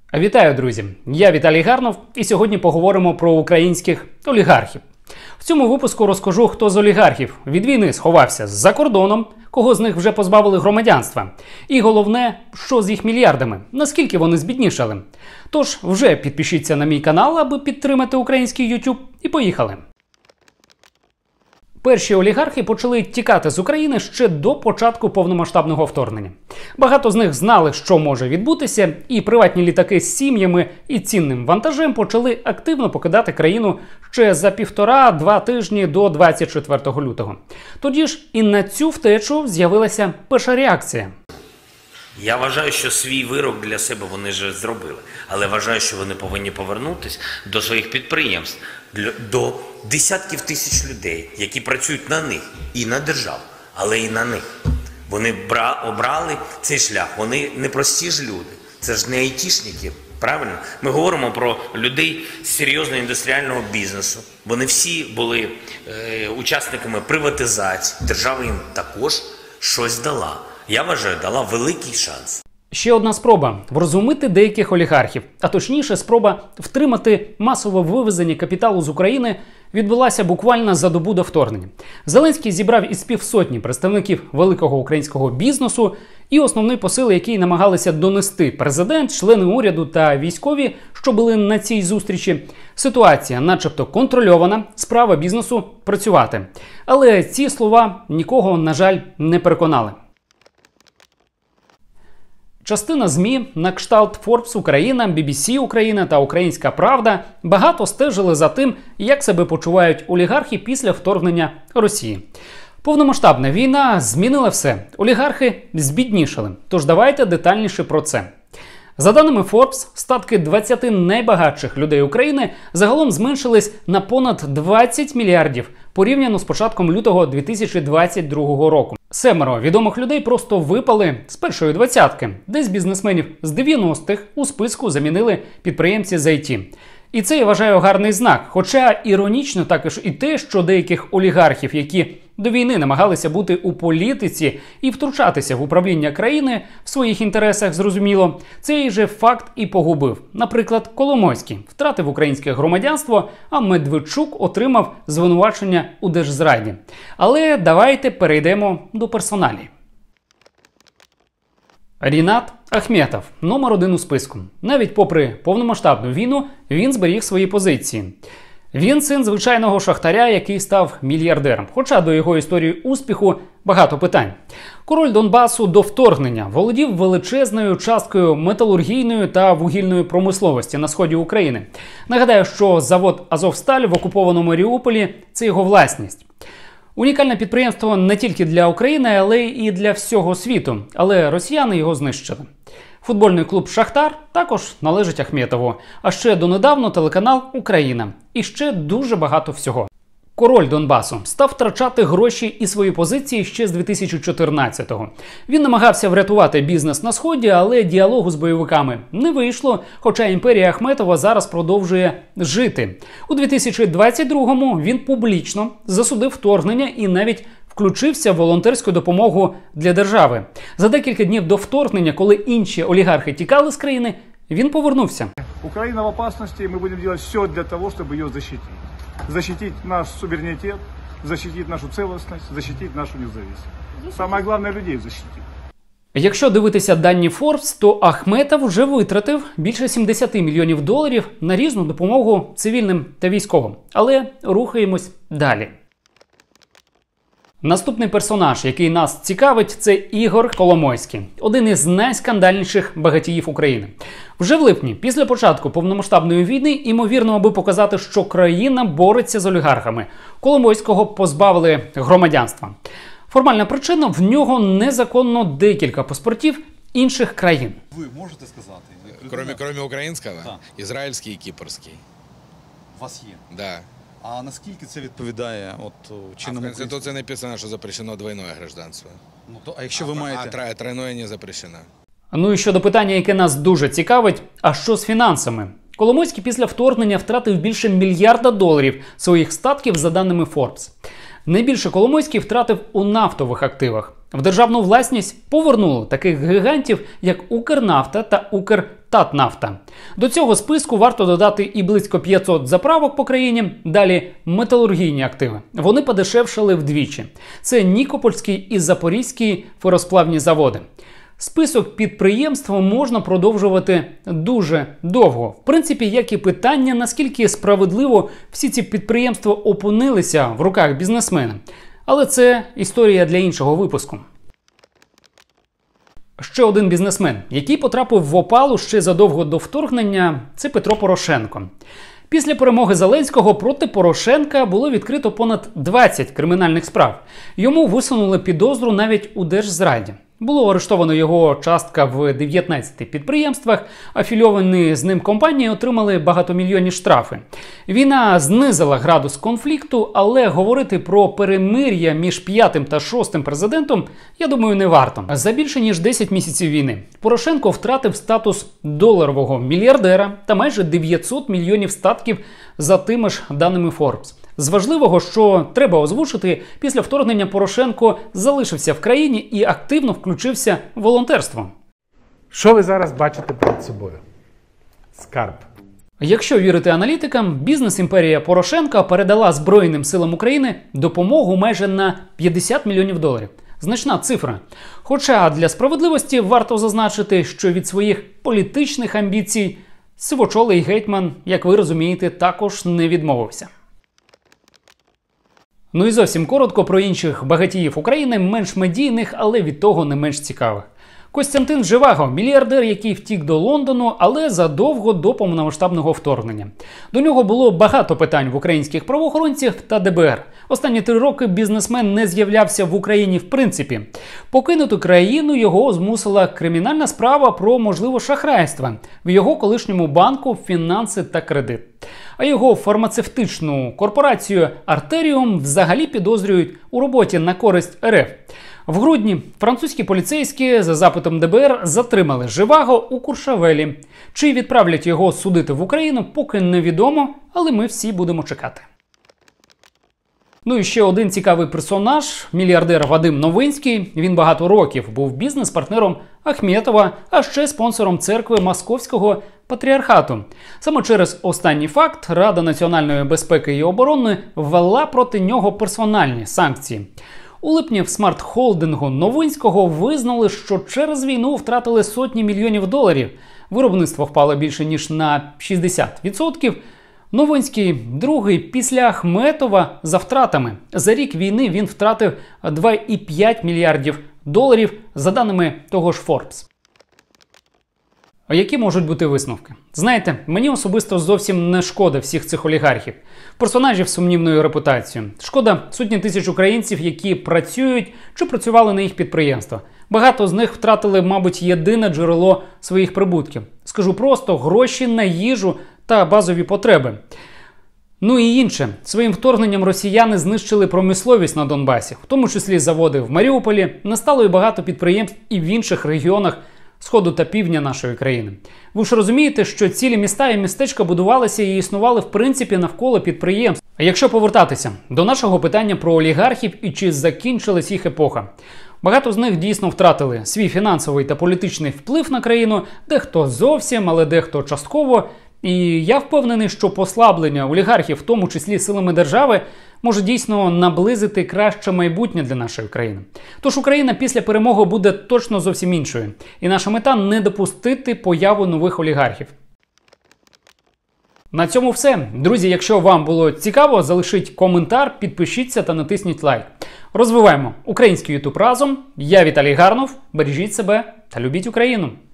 Вітаю, друзі! Я Віталій Гарнов, і сьогодні поговоримо про українських олігархів. В цьому випуску розкажу, хто з олігархів від війни сховався за кордоном, кого з них вже позбавили громадянства. І головне, що з їх мільярдами, наскільки вони збіднішали. Тож вже підпишіться на мій канал, аби підтримати український YouTube, і поїхали! Перші олігархи почали тікати з України ще до початку повномасштабного вторгнення. Багато з них знали, що може відбутися, і приватні літаки з сім'ями і цінним вантажем почали активно покидати країну ще за 1,5-2 тижні до 24 лютого. Тоді ж і на цю втечу з'явилася перша реакція. Я вважаю, що свій вирок для себе вони вже зробили. Але вважаю, що вони повинні повернутися до своїх підприємств, до десятків тисяч людей, які працюють на них і на державу, але і на них. Вони обрали цей шлях, вони не прості ж люди, це ж не айтішники, правильно? Ми говоримо про людей з серйозного індустріального бізнесу. Вони всі були учасниками приватизації, держава їм також щось дала. Я вважаю, дала великий шанс. Ще одна спроба врозумити деяких олігархів, а точніше спроба втримати масове вивезення капіталу з України відбулася буквально за добу до вторгнення. Зеленський зібрав із півсотні представників великого українського бізнесу і основний посил, який намагалися донести президент, члени уряду та військові, що були на цій зустрічі. Ситуація начебто контрольована, справа бізнесу працювати. Але ці слова нікого, на жаль, не переконали. Частина ЗМІ на кшталт Forbes Україна, BBC Україна та Українська Правда багато стежили за тим, як себе почувають олігархи після вторгнення Росії. Повномасштабна війна змінила все. Олігархи збіднішали. Тож давайте детальніше про це. За даними Forbes, статки 20 найбагатших людей України загалом зменшились на понад 20 мільярдів порівняно з початком лютого 2022 року. 7 відомих людей просто випали з першої двадцятки. Десь бізнесменів з 90-х у списку замінили підприємці з IT. І це, я вважаю, гарний знак. Хоча іронічно також і те, що деяких олігархів, які до війни намагалися бути у політиці і втручатися в управління країни в своїх інтересах, зрозуміло, цей же факт і погубив. Наприклад, Коломойський втратив українське громадянство, а Медведчук отримав звинувачення у держзраді. Але давайте перейдемо до персоналій. Рінат Ахметов – номер 1 у списку. Навіть попри повномасштабну війну, він зберіг свої позиції. Він син звичайного шахтаря, який став мільярдером. Хоча до його історії успіху багато питань. Король Донбасу до вторгнення володів величезною часткою металургійної та вугільної промисловості на сході України. Нагадаю, що завод «Азовсталь» в окупованому Маріуполі – це його власність. Унікальне підприємство не тільки для України, але і для всього світу. Але росіяни його знищили. Футбольний клуб «Шахтар» також належить Ахметову. А ще донедавна телеканал «Україна». І ще дуже багато всього. Король Донбасу став втрачати гроші і свої позиції ще з 2014-го. Він намагався врятувати бізнес на Сході, але діалогу з бойовиками не вийшло, хоча імперія Ахметова зараз продовжує жити. У 2022-му він публічно засудив вторгнення і навіть включився в волонтерську допомогу для держави. За декілька днів до вторгнення, коли інші олігархи тікали з країни, він повернувся. Україна в опасності, ми будемо робити все для того, щоб її захистити. Защитить наш суверенитет, защитить нашу целостность, защитить нашу независимость. Самое главное, людей защитить. Якщо дивитися дані Forbes, то Ахметов вже витратив більше 70 мільйонів доларів на різну допомогу цивільним та військовим. Але рухаємось далі. Наступний персонаж, який нас цікавить, це Ігор Коломойський, один із найскандальніших багатіїв України. Вже в липні, після початку повномасштабної війни, ймовірно, аби показати, що країна бореться з олігархами, Коломойського позбавили громадянства. Формальна причина – в нього незаконно декілька паспортів інших країн. Ви можете сказати? Кроме українського? Так. Ізраїльський і кіпрський. У вас є? Да. А наскільки це відповідає чинному в Конституції написано, що запрещено двойне гражданство. Ну, а якщо ви маєте... А тройное не запрещено. Ну і щодо питання, яке нас дуже цікавить, а що з фінансами? Коломойський після вторгнення втратив більше $1 мільярда своїх статків за даними Forbes. Найбільше Коломойський втратив у нафтових активах. В державну власність повернули таких гігантів, як Укрнафта та Укртатнафта. До цього списку варто додати і близько 500 заправок по країні, далі металургійні активи. Вони подешевшали вдвічі. Це Нікопольський і Запорізький феросплавні заводи. Список підприємств можна продовжувати дуже довго. В принципі, як і питання, наскільки справедливо всі ці підприємства опинилися в руках бізнесмена. Але це історія для іншого випуску. Ще один бізнесмен, який потрапив в опалу ще задовго до вторгнення, це Петро Порошенко. Після перемоги Зеленського проти Порошенка було відкрито понад 20 кримінальних справ. Йому висунули підозру навіть у держзраді. Було арештовано його частка в 19 підприємствах, афільовані з ним компанії отримали багатомільйонні штрафи. Війна знизила градус конфлікту, але говорити про перемир'я між 5-м та 6-м президентом, я думаю, не варто. За більше ніж 10 місяців війни Порошенко втратив статус доларового мільярдера та майже 900 мільйонів статків за тими ж даними Forbes. З важливого, що треба озвучити, після вторгнення Порошенко залишився в країні і активно включився в волонтерство. Що ви зараз бачите перед собою? Скарб. Якщо вірити аналітикам, бізнес-імперія Порошенка передала Збройним силам України допомогу майже на 50 мільйонів доларів. Значна цифра. Хоча для справедливості варто зазначити, що від своїх політичних амбіцій сивочолий гетьман, як ви розумієте, також не відмовився. Ну і зовсім коротко про інших багатіїв України, менш медійних, але від того не менш цікавих. Костянтин Живаго – мільярдер, який втік до Лондону, але задовго до повномасштабного вторгнення. До нього було багато питань в українських правоохоронців та ДБР. Останні 3 роки бізнесмен не з'являвся в Україні в принципі. Покинути країну його змусила кримінальна справа про можливе шахрайство в його колишньому банку «Фінанси та кредит». А його фармацевтичну корпорацію «Артеріум» взагалі підозрюють у роботі на користь РФ. В грудні французькі поліцейські за запитом ДБР затримали Живаго у Куршавелі. Чи відправлять його судити в Україну, поки невідомо, але ми всі будемо чекати. Ну і ще один цікавий персонаж – мільярдер Вадим Новинський. Він багато років був бізнес-партнером Ахметова, а ще спонсором церкви Московського патріархату. Саме через останній факт Рада національної безпеки і оборони ввела проти нього персональні санкції. У липні в смарт-холдингу Новинського визнали, що через війну втратили сотні мільйонів доларів. Виробництво впало більше ніж на 60%. Новинський другий після Ахметова за втратами. За рік війни він втратив 2,5 мільярдів доларів, за даними того ж Forbes. А які можуть бути висновки? Знаєте, мені особисто зовсім не шкода всіх цих олігархів, персонажів з сумнівною репутацією. Шкода сотні тисяч українців, які працюють чи працювали на їх підприємствах. Багато з них втратили, мабуть, єдине джерело своїх прибутків. Скажу просто, гроші на їжу та базові потреби. Ну і інше. Своїм вторгненням росіяни знищили промисловість на Донбасі, в тому числі заводи в Маріуполі, настало і багато підприємств і в інших регіонах Сходу та півдня нашої країни. Ви ж розумієте, що цілі міста і містечка будувалися і існували в принципі навколо підприємств. А якщо повертатися до нашого питання про олігархів і чи закінчилась їх епоха. Багато з них дійсно втратили свій фінансовий та політичний вплив на країну, дехто зовсім, але дехто частково. І я впевнений, що послаблення олігархів, в тому числі силами держави, може дійсно наблизити краще майбутнє для нашої країни. Тож Україна після перемоги буде точно зовсім іншою. І наша мета – не допустити появу нових олігархів. На цьому все. Друзі, якщо вам було цікаво, залишіть коментар, підпишіться та натисніть лайк. Розвиваємо український YouTube разом. Я Віталій Гарнов. Бережіть себе та любіть Україну.